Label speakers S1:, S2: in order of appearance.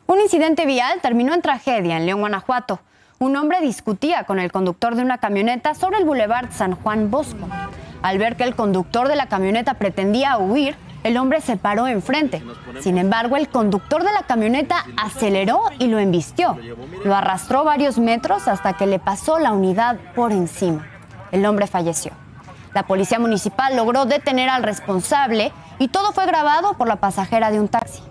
S1: Un incidente vial terminó en tragedia en León, Guanajuato. Un hombre discutía con el conductor de una camioneta sobre el Boulevard San Juan Bosco. Al ver que el conductor de la camioneta pretendía huir, el hombre se paró enfrente. Sin embargo, el conductor de la camioneta aceleró y lo embistió. Lo arrastró varios metros hasta que le pasó la unidad por encima. El hombre falleció. La policía municipal logró detener al responsable y todo fue grabado por la pasajera de un taxi.